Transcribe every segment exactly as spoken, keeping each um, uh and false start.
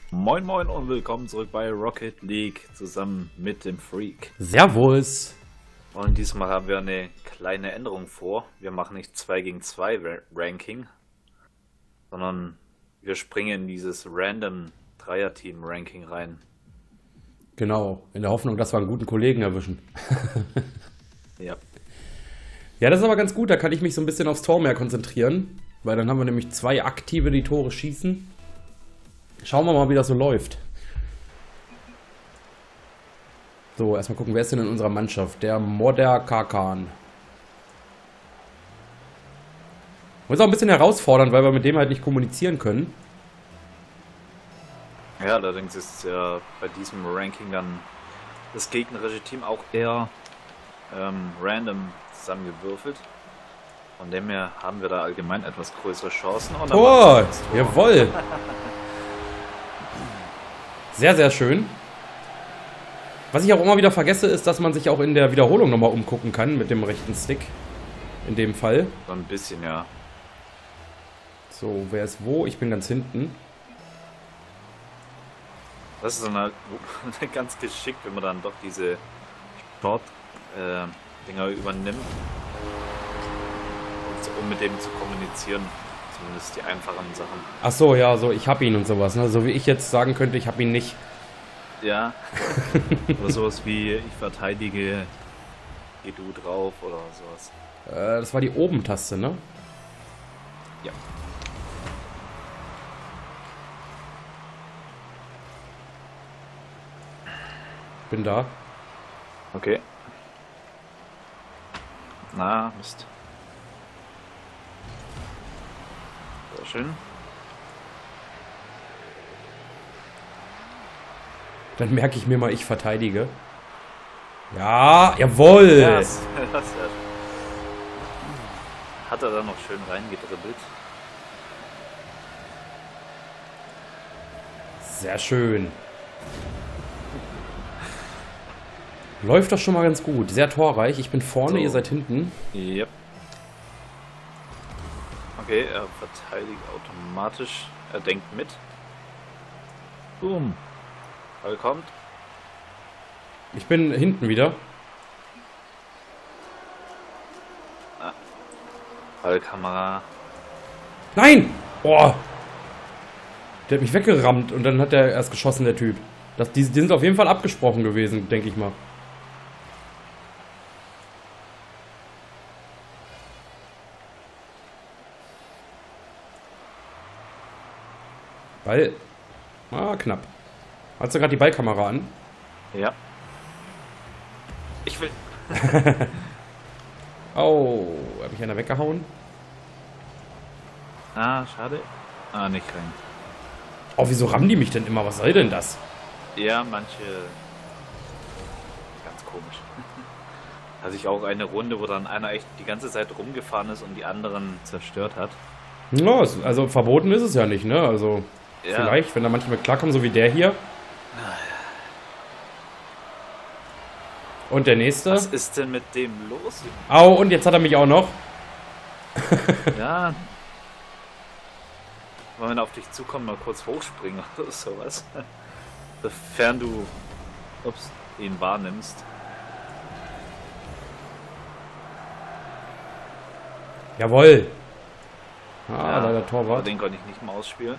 Moin moin und willkommen zurück bei Rocket League zusammen mit dem Freak. Servus! Und diesmal haben wir eine kleine Änderung vor. Wir machen nicht zwei gegen zwei Ranking, sondern wir springen in dieses Random Dreier-Team Ranking rein. Genau, in der Hoffnung, dass wir einen guten Kollegen erwischen. Ja. Ja, das ist aber ganz gut, da kann ich mich so ein bisschen aufs Tor mehr konzentrieren, weil dann haben wir nämlich zwei Aktive, die Tore schießen. Schauen wir mal, wie das so läuft. So, erstmal gucken, wer ist denn in unserer Mannschaft? Der Modder Kakan. Ist auch ein bisschen herausfordernd, weil wir mit dem halt nicht kommunizieren können. Ja, allerdings ist ja bei diesem Ranking dann das gegnerische Team auch eher ähm, random zusammengewürfelt. Von dem her haben wir da allgemein etwas größere Chancen. Und Tor! Jawohl! Sehr, sehr schön. Was ich auch immer wieder vergesse, ist, dass man sich auch in der Wiederholung nochmal umgucken kann mit dem rechten Stick. In dem Fall. So ein bisschen, ja. So, wer ist wo? Ich bin ganz hinten. Das ist dann halt ganz geschickt, wenn man dann doch diese Short-Dinger äh, übernimmt, um mit dem zu kommunizieren. Zumindest die einfachen Sachen. Ach so, ja, so ich hab ihn und sowas, ne? So wie ich jetzt sagen könnte, ich hab ihn nicht. Ja. Oder sowas wie ich verteidige, geh du drauf oder sowas. Äh, das war die Oben-Taste, ne? Ja. Bin da. Okay. Na, Mist. Sehr schön. Dann merke ich mir mal, ich verteidige. Ja, jawohl! Ja, das, das ist ja hat er da noch schön reingedribbelt. Sehr schön. Läuft doch schon mal ganz gut. Sehr torreich. Ich bin vorne, So. Ihr seid hinten. Yep. Okay, er verteidigt automatisch. Er denkt mit. Boom. Ball kommt. Ich bin hinten wieder. Ah. Ballkamera. Nein! Boah! Der hat mich weggerammt und dann hat er erst geschossen, der Typ. Das, die, die sind auf jeden Fall abgesprochen gewesen, denke ich mal. Ball. Ah, knapp. Hast du gerade die Ballkamera an? Ja. Ich will. Oh, habe ich einer weggehauen? Ah, schade. Ah, nicht rein. Oh, wieso rammen die mich denn immer? Was soll denn das? Ja, manche. Ganz komisch. Hatte ich auch eine Runde, wo dann einer echt die ganze Zeit rumgefahren ist und die anderen zerstört hat. Ja, es- also verboten ist es ja nicht, ne? Also Ja. vielleicht, wenn da manche mit klarkommen, so wie der hier. Und der nächste. Was ist denn mit dem los? Au, und jetzt hat er mich auch noch. Ja. Wollen wir auf dich zukommen, mal kurz hochspringen oder sowas. Sofern du ups, ihn wahrnimmst. Jawohl. Ah, Ja, da der aber Torwart. den konnte ich nicht mal ausspielen.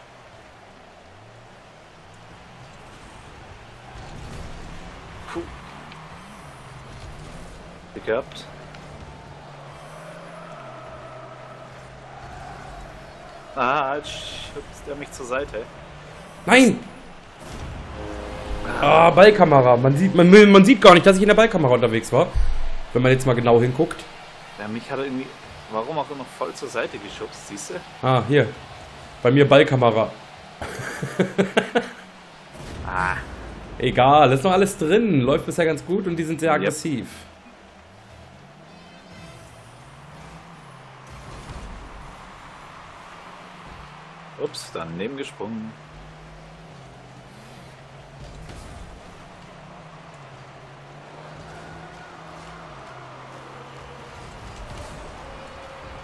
Puh. Glück gehabt. Ah, jetzt schubst er mich zur Seite. Nein! Ah, Ballkamera. Man sieht, man, man sieht gar nicht, dass ich in der Ballkamera unterwegs war. Wenn man jetzt mal genau hinguckt. Ja, mich hat er irgendwie, warum auch immer, voll zur Seite geschubst, siehst du? Ah, hier. Bei mir Ballkamera. Ah. Egal, ist noch alles drin. Läuft bisher ganz gut und die sind sehr Yep. aggressiv. Ups, daneben gesprungen.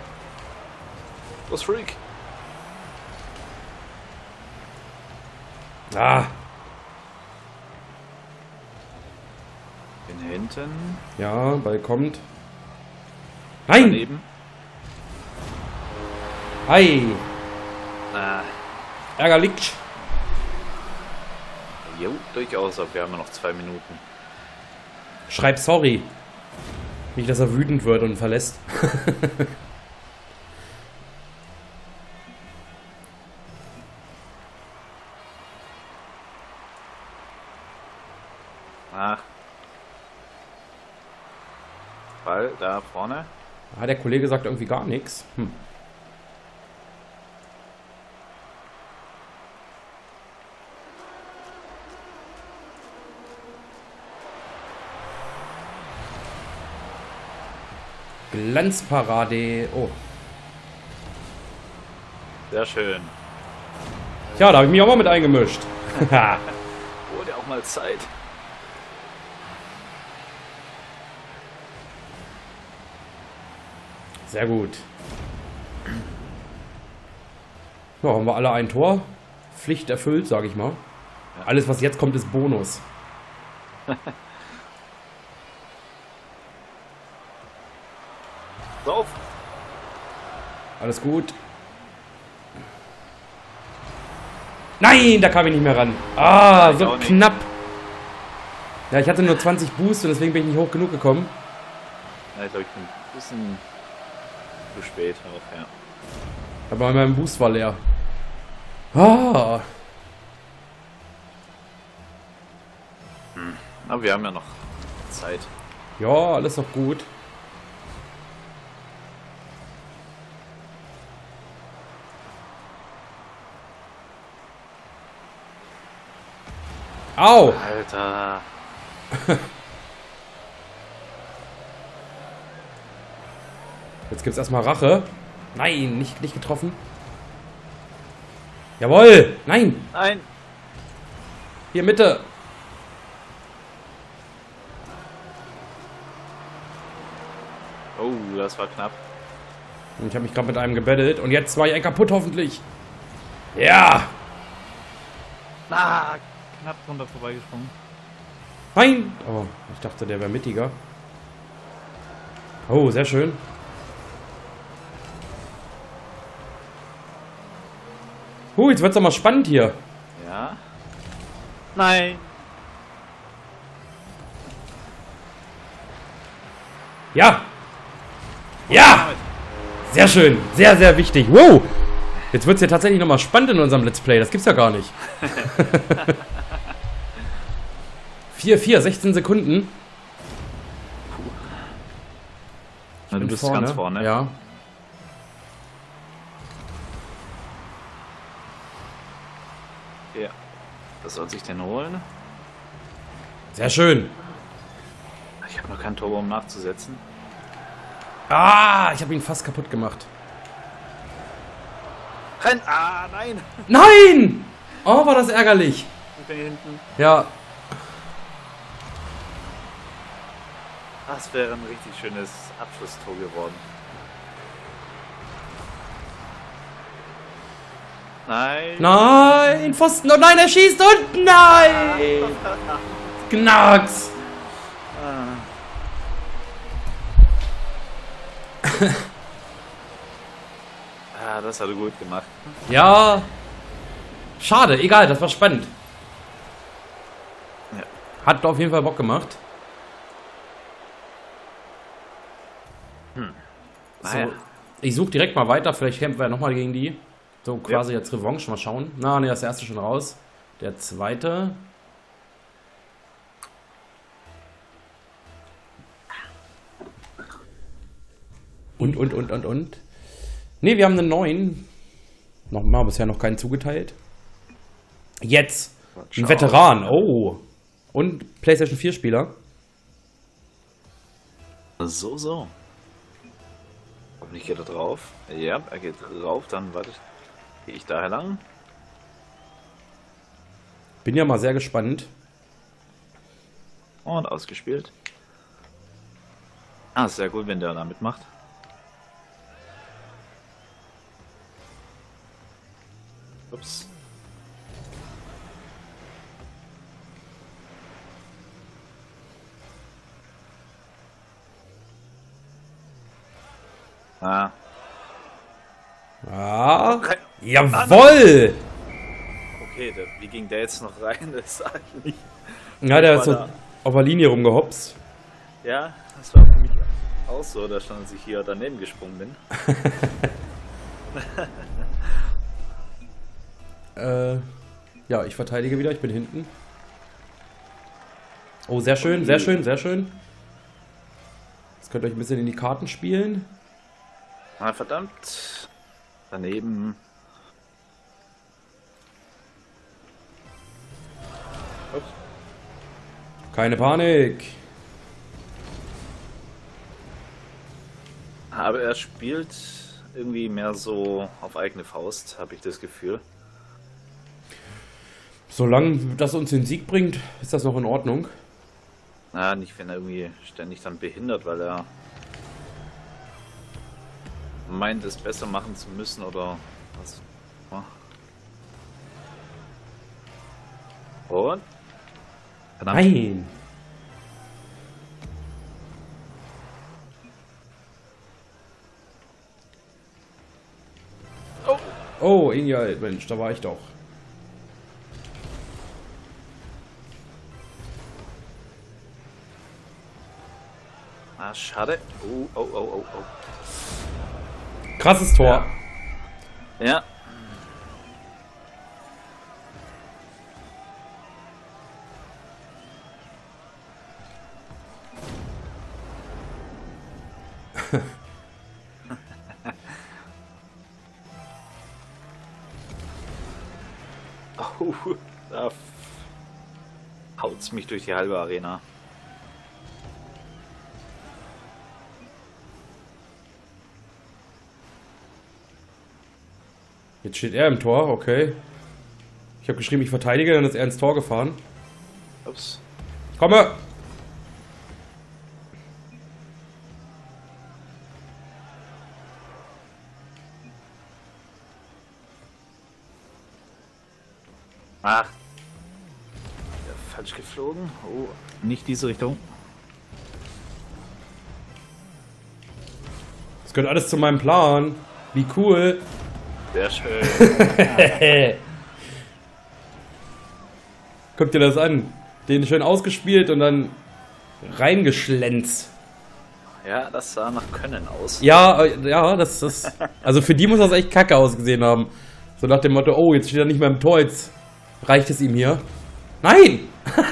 Was Freak? Ah. Bin hinten. Ja, Ball kommt. Nein! Daneben. Hi! Ah. Ärgerlich. Jo, durchaus, aber wir haben ja noch zwei Minuten. Schreib sorry. Nicht, dass er wütend wird und verlässt. Ach. Ball da vorne. Ah, der Kollege sagt irgendwie gar nichts. Hm. Glanzparade. Oh. Sehr schön. Tja, da habe ich mich auch mal mit eingemischt. Wurde auch mal Zeit. Sehr gut. Ja, haben wir alle ein Tor. Pflicht erfüllt, sage ich mal. Ja. Alles, was jetzt kommt, ist Bonus. Lauf! Alles gut. Nein, da kam ich nicht mehr ran. Ah, Ich so auch nicht. knapp. Ja, ich hatte nur zwanzig Boost und deswegen bin ich nicht hoch genug gekommen. Ja, ich glaube, ich bin ein bisschen zu spät auch, ja. Aber mein Boost war leer. Ah. Aber wir haben ja noch Zeit. Ja, alles noch gut. Au! Alter! Jetzt gibt's erstmal Rache. Nein, nicht, nicht getroffen. Jawohl! Nein! Nein! Hier Mitte! Oh, das war knapp. Und ich habe mich gerade mit einem gebettelt. Und jetzt war ich kaputt hoffentlich. Ja! Ah, knapp drunter vorbeigesprungen. Nein! Oh, ich dachte, der wäre mittiger. Oh, sehr schön. Huh, jetzt wird's doch mal spannend hier. Ja. Nein! Ja! Ja! Sehr schön. Sehr, sehr wichtig. Wow! Jetzt wird's ja tatsächlich nochmal spannend in unserem Let's Play. Das gibt's ja gar nicht. vier vier, sechzehn Sekunden. Na, du Bin bist ganz vorne. Ja. Ja. Was soll sich denn holen? Sehr schön. Ich habe noch kein Turbo, um nachzusetzen. Ah, ich habe ihn fast kaputt gemacht. Renn! Ah, nein! Nein! Oh, war das ärgerlich. Ich bin hier hinten. Ja. Das wäre ein richtig schönes Abschlusstor geworden. Nein! Nein, Pfosten. Oh nein, er schießt und nein! Knacks. Ah. Ah, das hat er gut gemacht. Ja. Schade, egal, das war spannend. Ja. Hat auf jeden Fall Bock gemacht. Hm. So, Naja. ich suche direkt mal weiter, vielleicht kämpfen wir nochmal gegen die. So, quasi jetzt Revanche, mal schauen. Na, ne, das erste schon raus. Der zweite. Und, und, und, und, und. Ne, wir haben einen neuen. Nochmal, bisher noch keinen zugeteilt. Jetzt. Ein Veteran. Oh. Und PlayStation vier Spieler. So, so. Hoffentlich geht er drauf. Ja, er geht drauf, dann warte ich. Gehe ich daher lang? Bin ja mal sehr gespannt. Und ausgespielt. Ah, sehr gut, wenn der da mitmacht. Ups. Ah. Ah. Okay. Jawoll! Okay, der, wie ging der jetzt noch rein? Das sag ich nicht. Ja, der ist so da. auf der Linie rumgehopst. Ja, das war für mich auch so, dass ich dann sich hier daneben gesprungen bin. äh, ja, ich verteidige wieder, ich bin hinten. Oh, sehr schön, sehr schön, sehr schön. Jetzt könnt ihr euch ein bisschen in die Karten spielen. Ah, verdammt. Daneben. Ups. Keine Panik. Aber er spielt irgendwie mehr so auf eigene Faust, habe ich das Gefühl. Solange das uns den Sieg bringt, ist das noch in Ordnung. Na, nicht wenn er irgendwie ständig dann behindert, weil er meint, es besser machen zu müssen oder was. Und? Verdammt. Nein! Oh! Oh, Ingrid, Mensch, da war ich doch. Ah, schade. Oh, oh, oh, oh, oh. Krasses Tor. Ja. Ja. Oh, da haut's mich durch die halbe Arena. Jetzt steht er im Tor, okay. Ich habe geschrieben, ich verteidige, dann ist er ins Tor gefahren. Ups. Ich komme! Ach. Ja, falsch geflogen. Oh, nicht diese Richtung. Das gehört alles zu meinem Plan. Wie cool. Sehr schön. Guck dir das an. Den schön ausgespielt und dann reingeschlänzt. Ja, das sah nach Können aus. Ja, äh, ja, das ist. Also für die muss das echt kacke ausgesehen haben. So nach dem Motto, oh, jetzt steht er nicht mehr im Tor, jetzt reicht es ihm hier. Nein!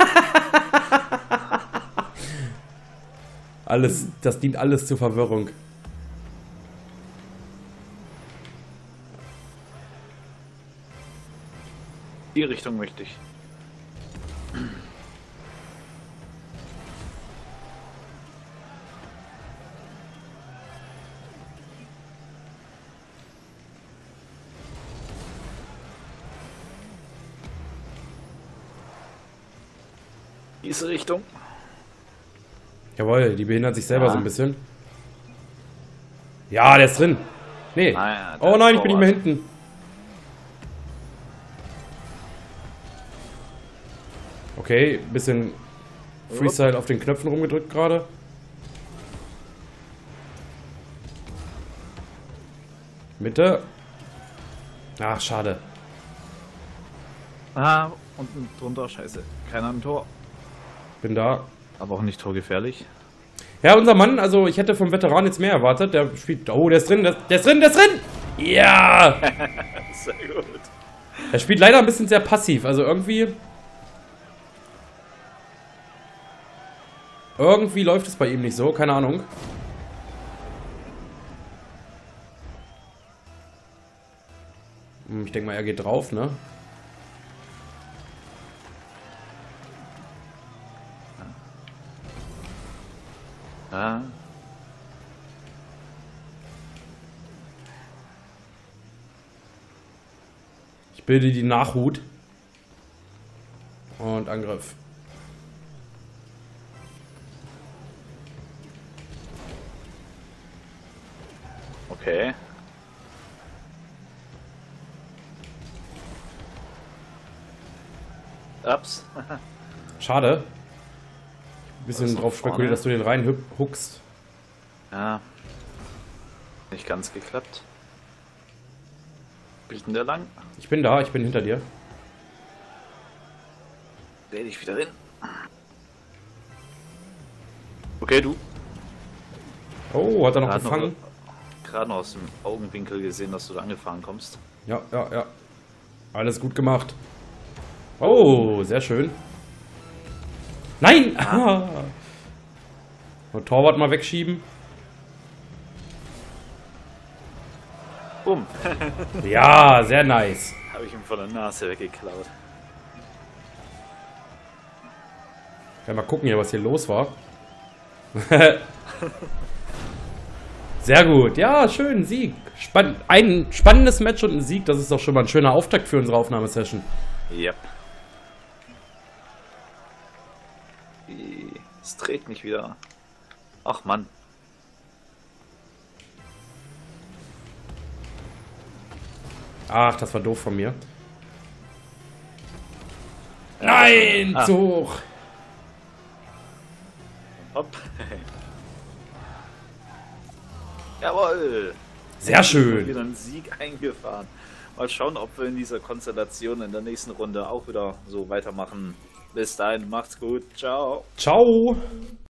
Alles, das dient alles zur Verwirrung. Die Richtung möchte ich. Diese Richtung. Jawohl, die behindert sich selber Ja. so ein bisschen. Ja, der ist drin. Nee. Ah, ja, Oh der nein, ich bin nicht mehr Torwart. hinten. Okay, bisschen Freestyle auf den Knöpfen rumgedrückt gerade. Mitte. Ach, schade. Ah, unten drunter, scheiße. Keiner im Tor. Bin da. Aber auch nicht torgefährlich. Ja, unser Mann, also ich hätte vom Veteran jetzt mehr erwartet. Der spielt. Oh, der ist drin, der, der ist drin, der ist drin! Ja! Sehr gut. Er spielt leider ein bisschen sehr passiv. Also irgendwie. Irgendwie läuft es bei ihm nicht so, keine Ahnung. Hm, Ich denke mal, er geht drauf, ne? Ah. Ich bilde die Nachhut. Und Angriff. Okay. Ups. Schade. Ein bisschen Was drauf noch spekuliert, vorne? dass du den reinhuckst. Ja. Nicht ganz geklappt. Spielt denn der lang? Ich bin da, ich bin hinter dir. Dreh dich wieder hin. Okay, du. Oh, hat er noch Gerade gefangen? noch, gerade noch aus dem Augenwinkel gesehen, dass du da angefahren kommst. Ja, ja, ja. Alles gut gemacht. Oh, sehr schön. Nein! Ah. Und Torwart mal wegschieben. Bumm. Ja, sehr nice. Habe ich ihm von der Nase weggeklaut. Ja, mal gucken hier, was hier los war. Sehr gut. Ja, schön, Sieg. Spann ein spannendes Match und ein Sieg. Das ist doch schon mal ein schöner Auftakt für unsere Aufnahmesession. Yep. Es dreht mich wieder. Ach Mann. Ach, das war doof von mir. Nein, ah. zu hoch. Hopp. Jawohl. Sehr schön. Wieder einen Sieg eingefahren. Mal schauen, ob wir in dieser Konstellation in der nächsten Runde auch wieder so weitermachen. Bis dahin, macht's gut. Ciao. Ciao.